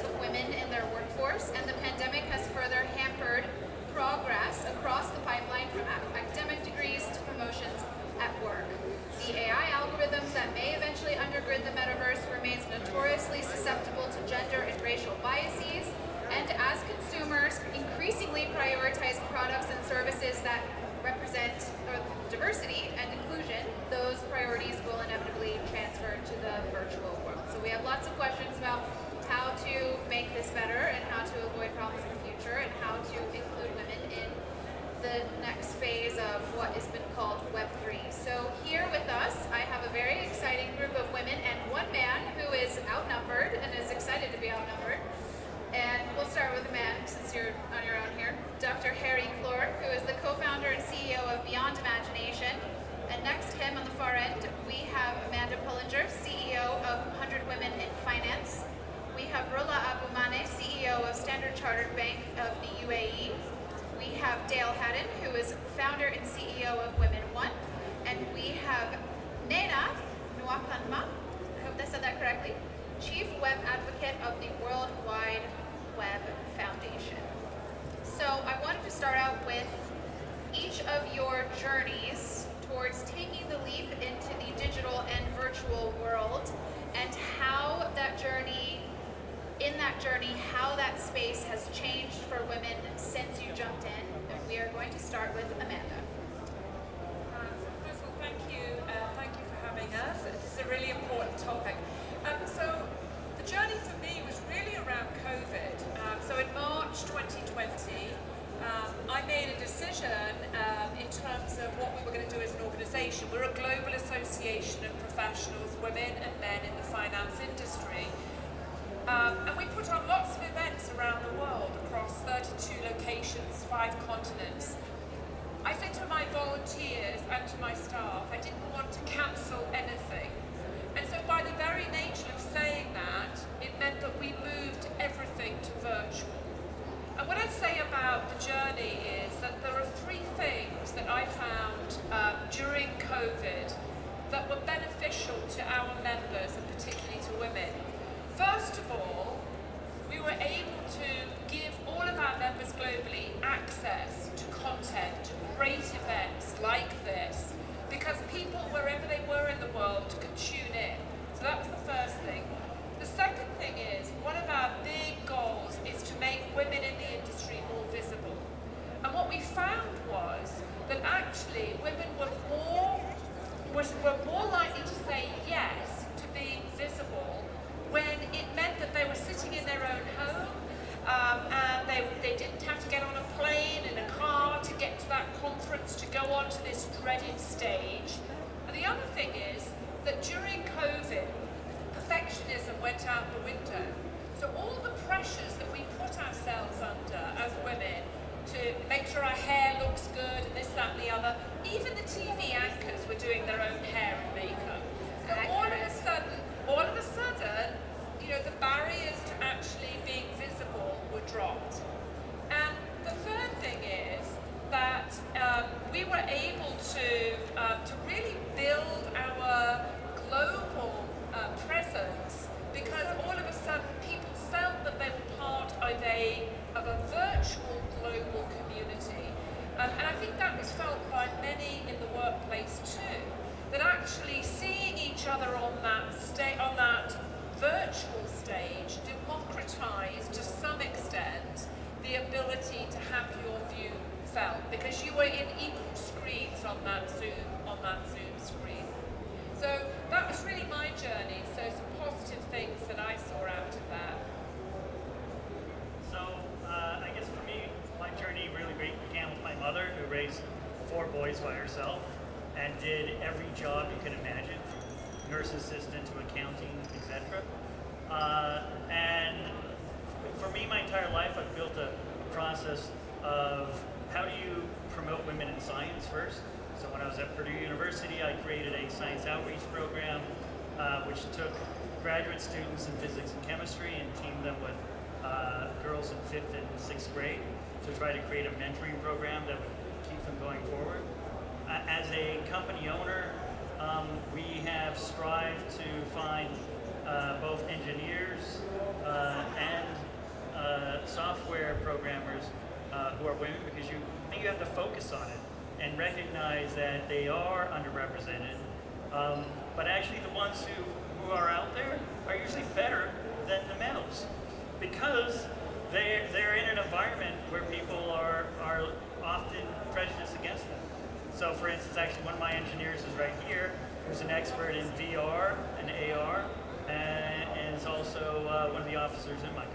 of women in their workforce, and the pandemic has further hampered progress across the pipeline from academic degrees to promotions at work. The AI algorithms that may eventually undergird the metaverse remains notoriously susceptible to gender and racial biases, and as consumers increasingly prioritize products and services that represent diversity and inclusion, those priorities will inevitably transfer to the virtual world. So we have lots of questions about how to make this better and how to avoid problems in the future and how to include women in the next phase of what has been called Web3. So here with us, I have a very exciting group of women and one man who is outnumbered and is excited to be outnumbered. And we'll start with a man, since you're on your own here. Dr. Kloor, who is the co-founder and CEO of Beyond Imagination. And next to him on the far end, we have Amanda Pullinger, CEO of 100 Women in Finance. We have Rola Manneh, CEO of Standard Chartered Bank of the UAE. We have Dayle Haddon, who is founder and CEO of WomenOne. And we have Nnenna, Nwakanma, I hope I said that correctly, Chief Web Advocate of the World Wide Web Foundation. So I wanted to start out with each of your journeys towards taking the leap into the digital and virtual world, and how that journey, how that space has changed for women since you jumped in. And we are going to start with Amanda. So first of all, thank you for having us. This is a really important topic. So the journey for me was really around COVID. So in March 2020, I made a decision in terms of what we were going to do as an organisation. We're a global association of professionals, women and men in the finance industry. And we put on lots of events around the world across 32 locations, 5 continents. I said to my volunteers and to my staff, I didn't want to cancel anything. And so by the very nature of saying that, it meant that we moved everything to virtual. And what I'd say about the journey is that there are 3 things that I found during COVID that were beneficial to our members, and particularly to women. First of all, we were able to give all of our members globally access to content, to great events like this, because people, wherever they were in the world, could tune in. So that was the first thing. The second thing is, one of our big goals is to make women in the industry more visible. And what we found was that actually women were more likely to say yes to being visible when it meant that they were sitting in their own home, and they didn't have to get on a plane, in a car, to get to that conference, to go on to this dreaded stage. And the other thing is that during COVID, perfectionism went out the window. So all the pressures that we put ourselves under as women to make sure our hair looks good and this, that, and the other, even the TV anchors were doing their own hair and makeup. So all of a sudden, you know, the barriers to actually being visible were dropped. And the third thing is that we were able to really build our global presence, because all of a sudden people felt that they were part of a virtual global community. And I think that was felt by many in the workplace too, that actually seeing each other on that virtual stage democratized to some extent the ability to have your view felt, because you were in equal screens on that Zoom screen. So that was really my journey. So some positive things that I saw out of that. So I guess for me, my journey really began with my mother, who raised 4 boys by herself and did every job you can imagine, from nurse assistant to accounting, etc. And for me, my entire life, I've built a process of how do you promote women in science first. So when I was at Purdue University, I created a science outreach program, which took graduate students in physics and chemistry and teamed them with girls in 5th and 6th grade to try to create a mentoring program that would keep them going forward. As a company owner, we have strived to find both engineers and software programmers who are women, because I think you have to focus on it and recognize that they are underrepresented. But actually the ones who are out there are usually better than the males, because they're in an environment where people are often prejudiced against them. So for instance, actually one of my engineers is right here, who's an expert in VR and AR, and is also one of the officers in my company.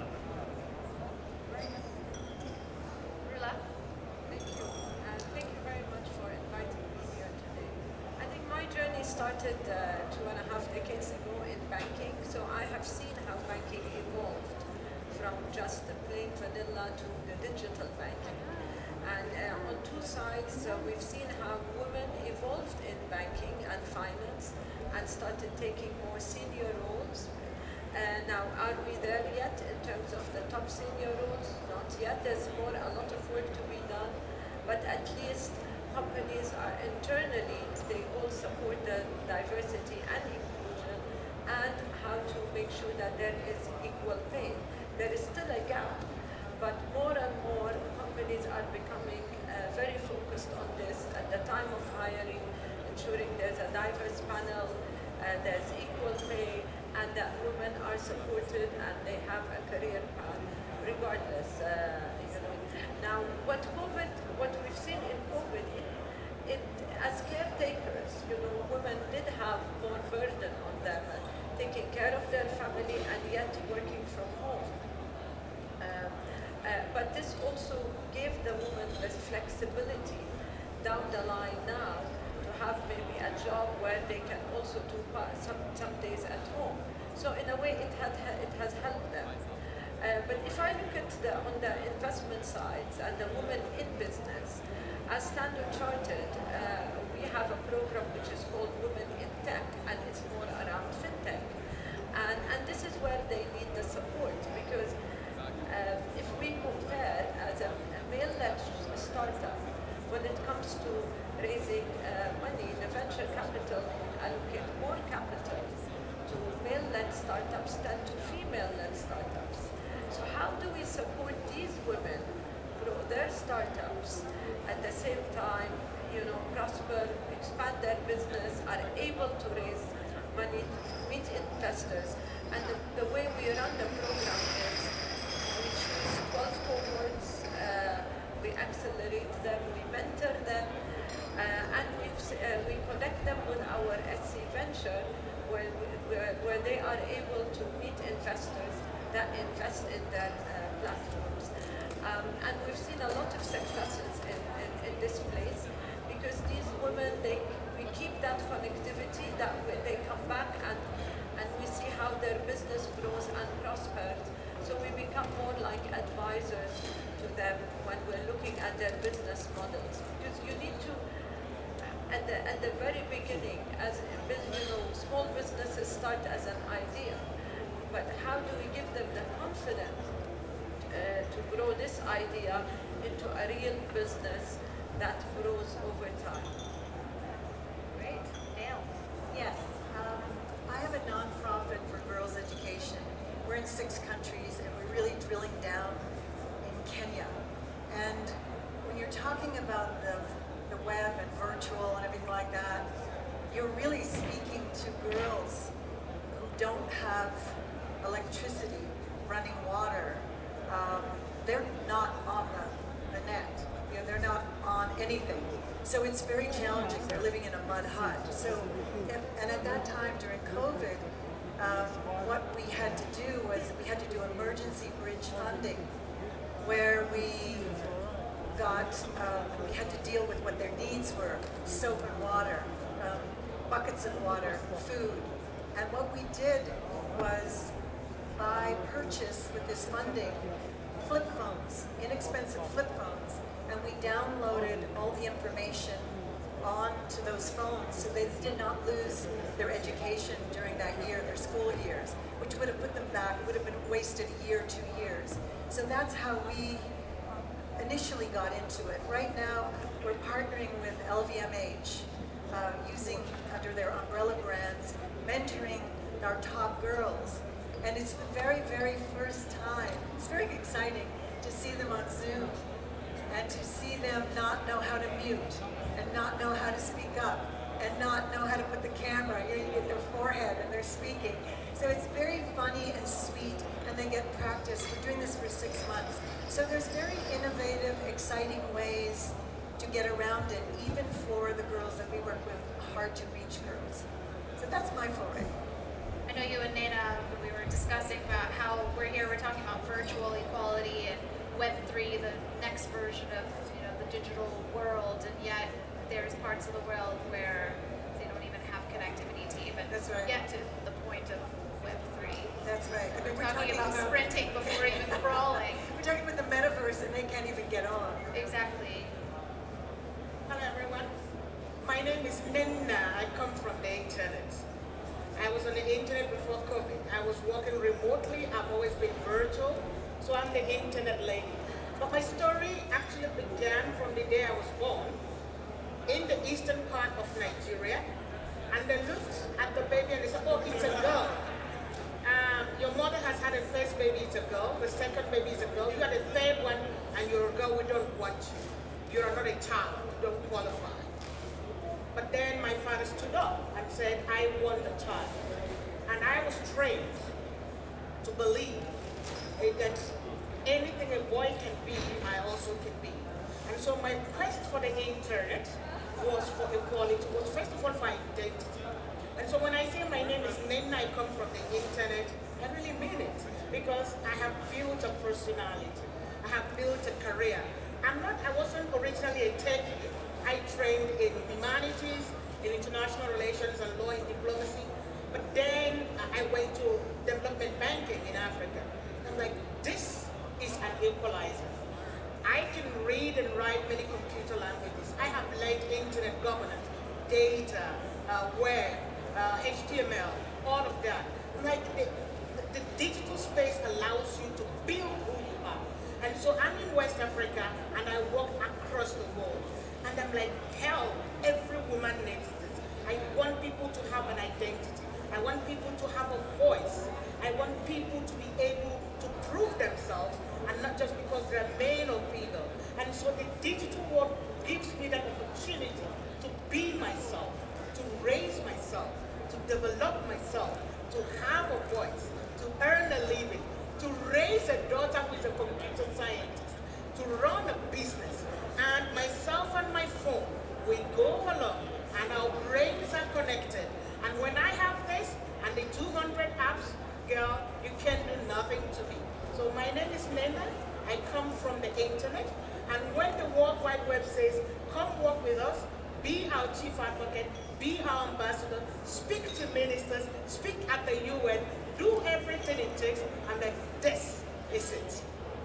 Rola? Thank you. And thank you very much for inviting me here today. I think my journey started 2.5 decades ago in banking, so I have seen how banking evolved from just the plain vanilla to the digital banking. And on two sides, we've seen how women evolved in banking and finance and started taking more senior roles. Now, are we there yet in terms of the top senior roles? Not yet. There's a lot of work to be done. But at least companies are internally, they all support the diversity and inclusion and how to make sure that there is equal pay. There is still a gap, but more and more companies are becoming very focused on this at the time of hiring, ensuring there's a diverse panel, there's equal pay, and that women are supported and they have a career path regardless. Now, what we've seen in COVID, as caretakers, women did have more burden on them, taking care of their family and yet working from home. But this also gave the woman the flexibility down the line now to have maybe a job where they can also do some days at home. So in a way, it has helped them. But if I look at on the investment sides and the women in business, as Standard Chartered, we have a program which is called Women in Tech, and it's more around fintech. And this is where they need the support, because if we compare as a male-led startup, when it comes to raising money, the venture capital allocate more capital to male-led startups than to female-led startups. So how do we support these women grow their startups at the same time, prosper, expand their business, are able to raise money, meet investors? And the way we run the program is we choose 12 cohorts, we accelerate them, we mentor them, and we connect them with our SC Venture, where they are able to meet investors that invest in their platforms. And we've seen a lot of successes in this place, because these women, we keep that connectivity, that they come back and we see how their business grows and prospers. So we become more like advisors to them when we're looking at their business models. Because you need to, at the very beginning, as small businesses start as an idea, but how do we give them the confidence to grow this idea into a real business that grows over time? Great. Dayle? Yes. I have a nonprofit for girls' education. We're in 6 countries, and we're really drilling down in Kenya. And when you're talking about the web and virtual and everything like that, you're really speaking to girls who don't have electricity, running water. They're not on the net. They're not on anything. So it's very challenging. They're living in a mud hut. So, and at that time during COVID, what we had to do was we had to do emergency bridge funding, where we had to deal with what their needs were: soap and water, buckets of water, food. And what we did was purchase with this funding flip phones, inexpensive flip phones, and we downloaded all the information onto those phones so they did not lose their education during that year, their school years, which would have put them back, would have been wasted a year, 2 years. So that's how we initially got into it. Right now, we're partnering with LVMH, using under their umbrella brands, mentoring our top girls. And it's the very, very first time. It's very exciting to see them on Zoom and to see them not know how to mute and not know how to speak up and not know how to put the camera. You get their forehead and they're speaking. So it's very funny and sweet, and they get practice. We're doing this for 6 months. So there's very innovative, exciting ways to get around it, even for the girls that we work with, hard to reach girls. So that's my foray. I know you and Nnenna, when we were discussing about how we're here, we're talking about virtual equality and Web3, the next version of the digital world, and yet there's parts of the world where they don't even have connectivity to even get to the point of Web3. That's right. I mean, we're talking about sprinting before even crawling. We're talking about the metaverse and they can't even get on. Exactly. Hello everyone. My name is Nnenna. I come from the internet. I was on the internet before COVID. I was working remotely. I've always been virtual. So I'm the internet lady. But my story actually began from the day I was born in the eastern part of Nigeria. And they looked at the baby and they said, oh, it's a girl. Your mother has had a first baby, it's a girl. The second baby is a girl. You had a third one and you're a girl, we don't want you. You're not a child, you don't qualify. But then my father stood up and said, I want a child. And I was trained to believe that anything a boy can be, I also can be. And so my quest for the internet was for equality, was first of all for identity. And so when I say my name is Nnenna, I come from the internet, I really mean it. Because I have built a personality. I have built a career. I wasn't originally a techie. I trained in humanities, in international relations and law and diplomacy. But then I went to development banking in Africa. I'm like, this is an equalizer. I can read and write many computer languages. I have learned internet governance, data, web, HTML, all of that. Like the digital space allows you to build who you are. And so I'm in West Africa and I walk across the world. And I'm like, hell, every woman needs this. I want people to have an identity. I want people to have a voice. I want people to be able to prove themselves, and not just because they're male or female. And so the digital world gives me that opportunity to be myself, to raise myself, to develop myself, to have a voice, to earn a living, to raise a daughter who is a computer scientist, to run a business. And myself and my phone, we go along and our brains are connected. And when I have this and the 200 apps, girl, you can do nothing to me. So my name is Nnenna. I come from the internet. And when the World Wide Web says, come work with us, be our chief advocate, be our ambassador, speak to ministers, speak at the UN, do everything it takes, and then this is it.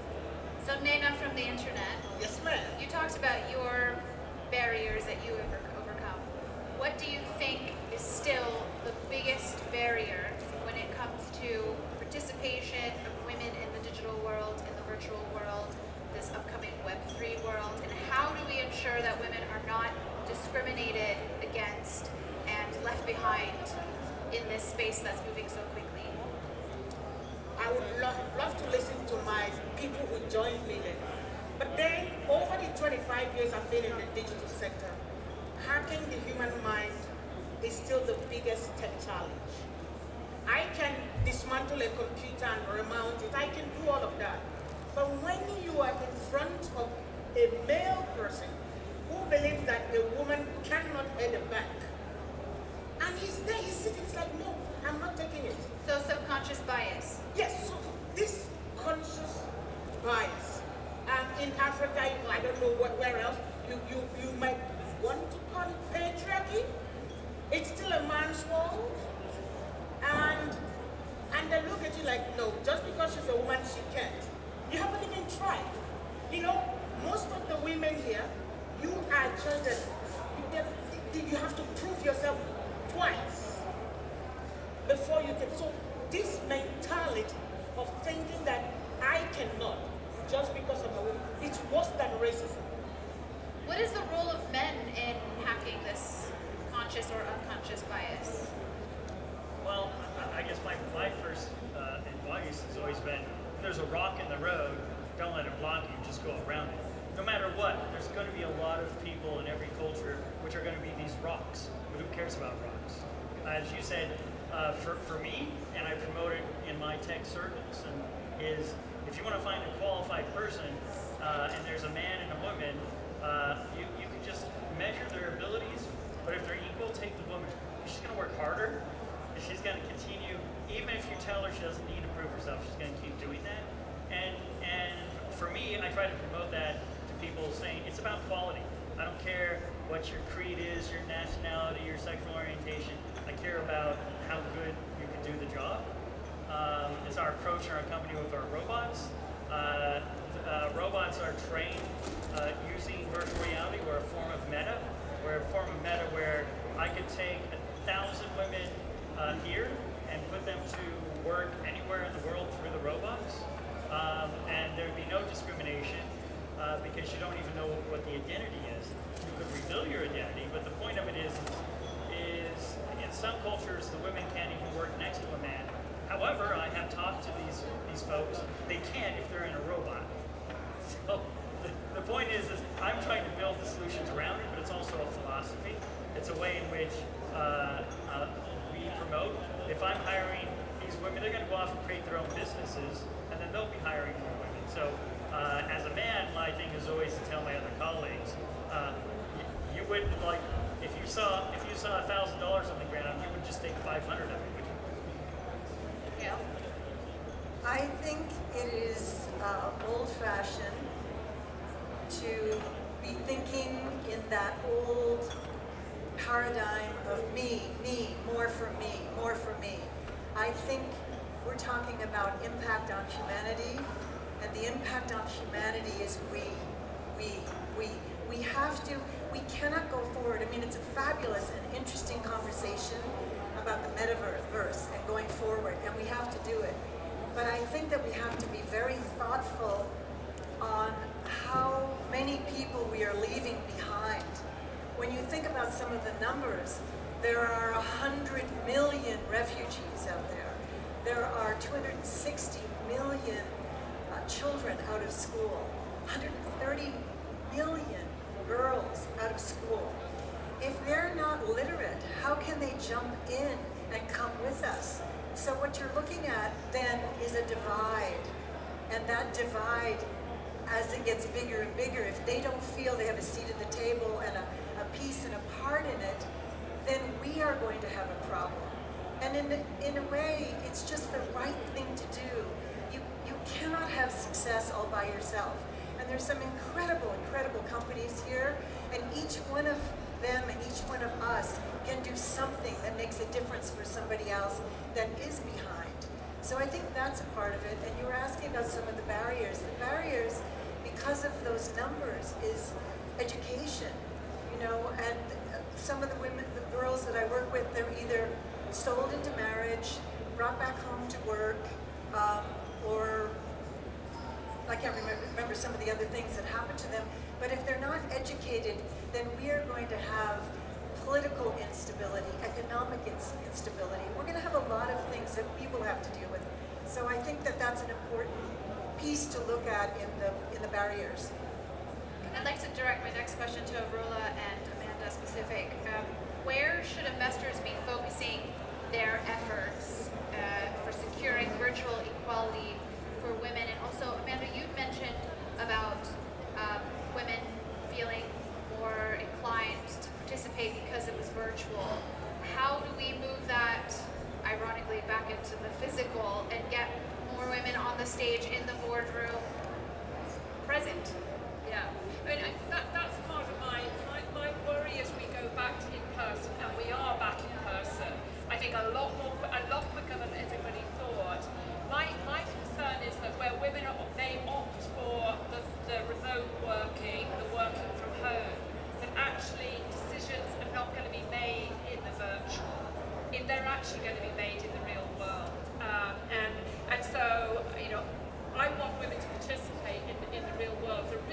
So Nnenna from the internet. Yes, ma'am. You talked about your barriers that you have overcome. What do you think is still the biggest barrier when it comes to participation of women in the digital world, in the virtual world, this upcoming Web3 world, and how do we ensure that women are not discriminated against and left behind in this space that's moving so quickly? I would love to listen to my people who joined me then. But then, over the 25 years I've been in the digital sector, hacking the human mind is still the biggest tech challenge. I can dismantle a computer and remount it. I can do all of that. But when you are in front of a male person who believes that a woman cannot head a bank, and he's there, he's sitting, he's like, no, I'm not taking it. So subconscious bias. Yes, so this conscious bias. In Africa, I don't know where else, you might want to call it patriarchy. It's still a man's world. And they look at you like, no, just because she's a woman, she can't. You haven't even tried. You know, most of the women here, you are children. You have to prove yourself twice before you can. So this mentality of thinking that I cannot just because I'm a woman, it's worse than racism. What is the role of men in hacking this conscious or unconscious bias? Well, I guess my first advice has always been, if there's a rock in the road, don't let it block you, just go around it. No matter what, there's going to be a lot of people in every culture which are going to be these rocks. But who cares about rocks? As you said, for me, and I promote it in my tech circles, and is if you want to find a qualified person, and there's a man and a woman, you can just measure their abilities, but if they're equal, take the woman. She's going to work harder, and she's going to continue, even if you tell her she doesn't need to prove herself, she's going to keep doing that. And for me, I try to promote that to people, saying it's about quality. I don't care what your creed is, your nationality, your sexual orientation. I care about how good you can do the job. It's our approach in our company with our robots. Robots are trained using virtual reality. We're a form of meta. We're a form of meta where I could take 1,000 women here and put them to work anywhere in the world through the robots. And there'd be no discrimination because you don't even know what the identity is. You could reveal your identity, but the point of it is in some cultures the women can't even work next to a man. However, I have talked to these folks, they can if they're in a robot. So the point is I'm trying to build the solutions around it, but it's also a philosophy. It's a way in which we promote. If I'm hiring these women, they're going to go off and create their own businesses, and then they'll be hiring more women. So as a man, my thing is always to tell my other colleagues, you wouldn't like, if you saw $1,000 on the ground, you would just take 500 of it, would you? Yeah. I think it is old-fashioned to be thinking in that old paradigm of me, more for me, more for me. I think we're talking about impact on humanity, and the impact on humanity is we. We have to, we cannot go forward. I mean, it's a fabulous and interesting conversation about the metaverse and going forward, and we have to do it. But I think that we have to be very thoughtful on how many people we are leaving behind. When you think about some of the numbers, there are 100 million refugees out there. There are 260 million children out of school, 130 million girls out of school. If they're not literate, how can they jump in and come with us? So what you're looking at then is a divide. And that divide, as it gets bigger and bigger, if they don't feel they have a seat at the table and a piece and a part in it, then we are going to have a problem. And in a way, it's just the right thing to do. You cannot have success all by yourself. And there's some incredible, incredible companies here, and each one of them and each one of us can do something that makes a difference for somebody else that is behind. So I think that's a part of it. And you were asking about some of the barriers. The barriers, because of those numbers, is education. You know, and some of the women, the girls that I work with, they're either sold into marriage, brought back home to work, or I can't remember some of the other things that happen to them. But if they're not educated, then we are going to have political instability, economic instability. We're going to have a lot of things that we will have to deal with. So I think that that's an important piece to look at in the barriers. I'd like to direct my next question to Rola and Amanda specific. Where should investors be focusing their efforts for securing virtual equality for women? And also, Amanda, you mentioned about women feeling more inclined to participate because it was virtual. How do we move that, ironically, back into the physical and get more women on the stage in the boardroom present? Yeah, I mean, that's part of my worry as we go back to in person, and we are back in person. I think a lot quicker than everybody thought. My concern is that where women may opt for the remote working, the working from home, that actually decisions are not going to be made in the virtual. They're actually going to be made in the real world. And so, you know, I want women to participate in the real world. The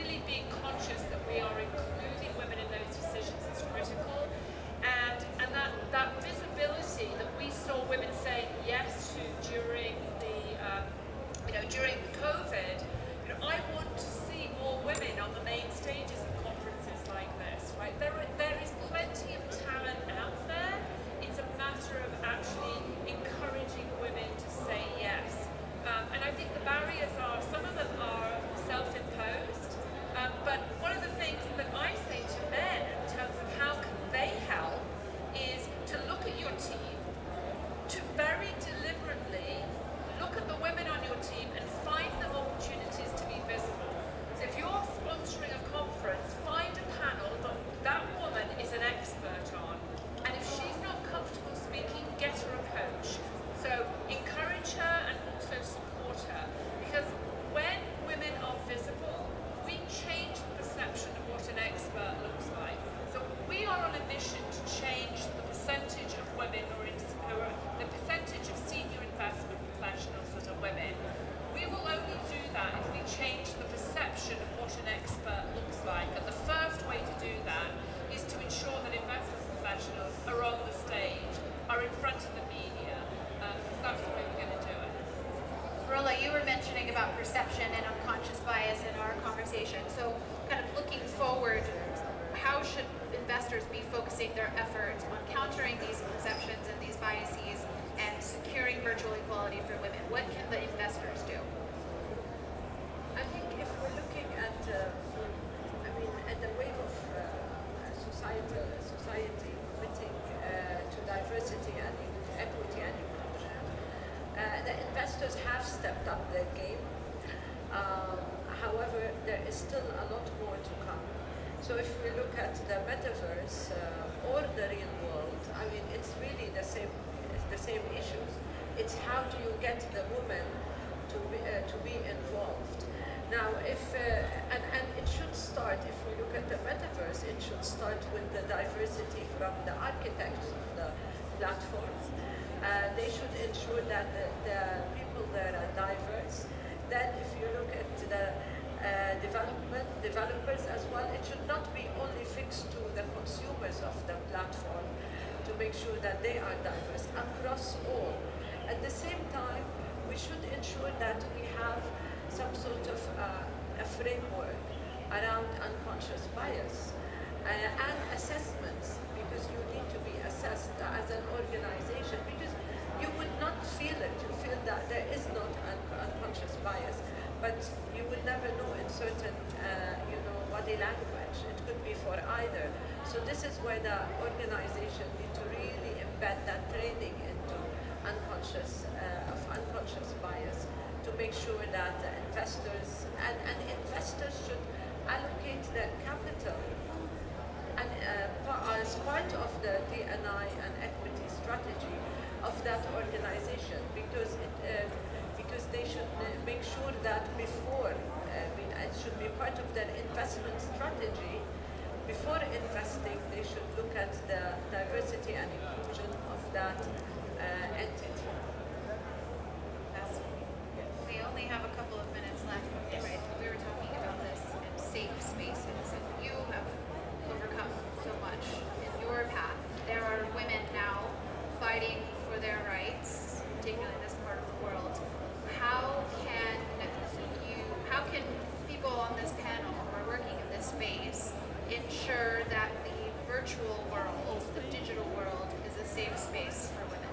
focusing their effort on countering these perceptions and these biases and securing virtual equality for women? What can the investors do? I think if we're looking at, at the wave of society committing to diversity and equity and inclusion, the investors have stepped up their game. However, there is still a lot more to come. So if we look at the metaverse or the real world, it's really the same issues. It's how do you get the women to be involved. Now, and it should start, if we look at the metaverse, it should start with the diversity from the architects of the platforms. They should ensure that the people there are diverse. Then if you look at the developers as well, it should not be only fixed to the consumers of the platform to make sure that they are diverse across all. At the same time, we should ensure that we have some sort of a framework around unconscious bias and assessments, because you need to be assessed as an organization, because you would not feel it. You feel that there is not unconscious bias, but you would never know in certain, body language. It could be for either. So this is where the organization need to really embed that training into unconscious bias to make sure that the investors and investors should allocate their capital and as part of the D&I and equity strategy of that organization, because they should make sure that before, it should be part of their investment strategy. Before investing, they should look at the diversity and inclusion of that entity. We only have a couple of minutes left. Right? We were talking about this in safe spaces, and you have overcome so much in your path. There are women now fighting for their rights, particularly in this part of the world. How can people on this panel who are working in this space ensure that the virtual world, the digital world, is a safe space for women?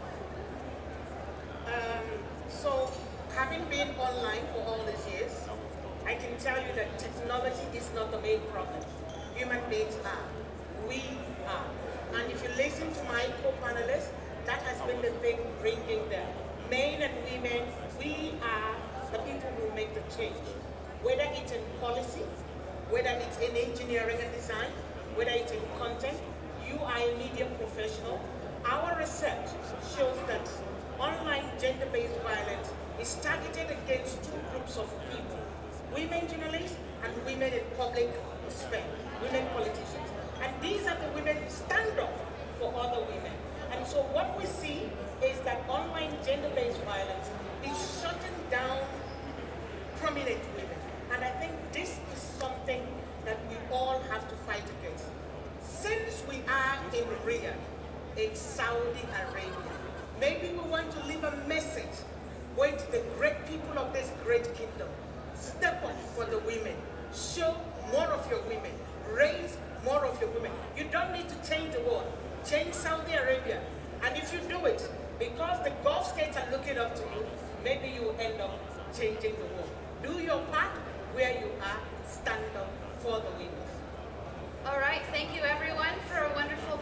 So, having been online for all these years, I can tell you that technology is not the main problem. Human beings are. We are. And if you listen to my co-panelists, that has been the thing bringing them. Men and women, we are the people who make the change. Whether it's in policy, whether it's in engineering and design, whether it's in content, you are a media professional. Our research shows that online gender-based violence is targeted against two groups of people: women journalists and women in public sphere, women politicians. And these are the women who stand up for other women. And so what we see is that online gender-based violence is shutting down prominent women. And I think this is something that we all have to fight against. Since we are in Riyadh, in Saudi Arabia, maybe we want to leave a message with the great people of this great kingdom. Step up for the women. Show more of your women. Raise more of your women. You don't need to change the world. Change Saudi Arabia. And if you do it, because the Gulf states are looking up to you, maybe you will end up changing the world. Do your part where you are. Stand up for the women. All right, thank you everyone for a wonderful